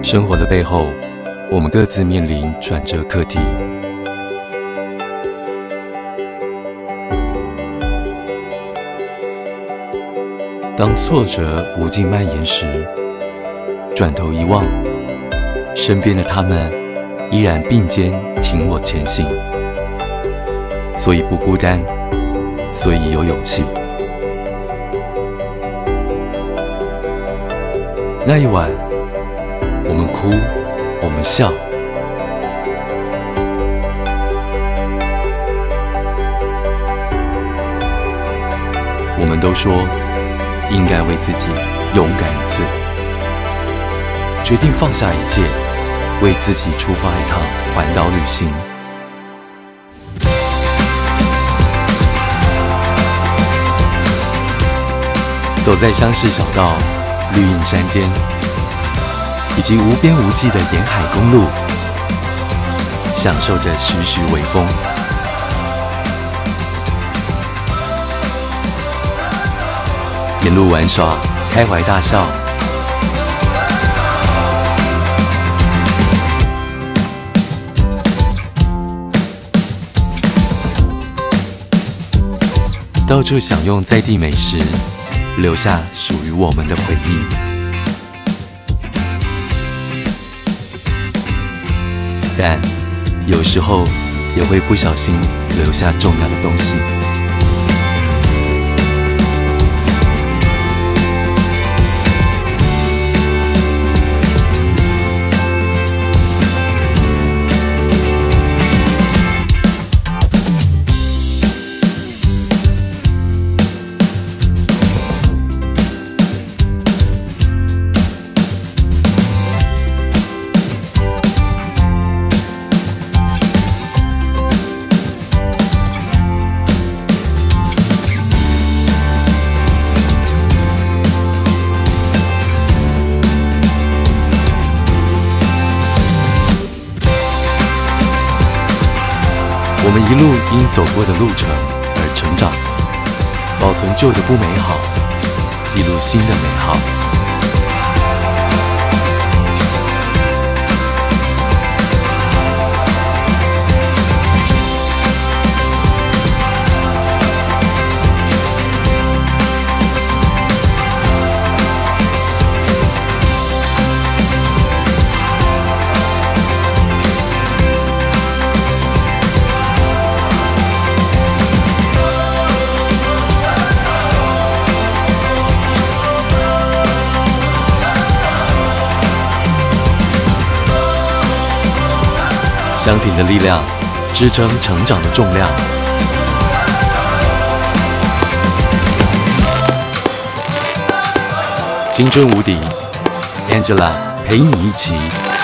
生活的背后，我们各自面临转折课题。当挫折无尽蔓延时，转头一望，身边的他们依然并肩挺我前行。所以不孤单，所以有勇气。那一晚，我们哭，我们笑，我们都说应该为自己勇敢一次，决定放下一切，为自己出发一趟环岛旅行。走在乡市小道、绿荫山间，以及无边无际的沿海公路，享受着徐徐微风。沿路玩耍，开怀大笑。到处享用在地美食，留下属于我们的回忆。但有时候也会不小心留下重要的东西。我们一路因走过的路程而成长，保存旧的不美好，记录新的美好。相挺的力量，支撑成长的重量。青春无敌 ，Angela 陪你一起